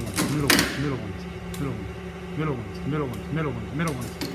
me lo pones, me lo pones, me lo pones, me lo pones, me lo pones, me lo pones, me lo pones, me lo pones.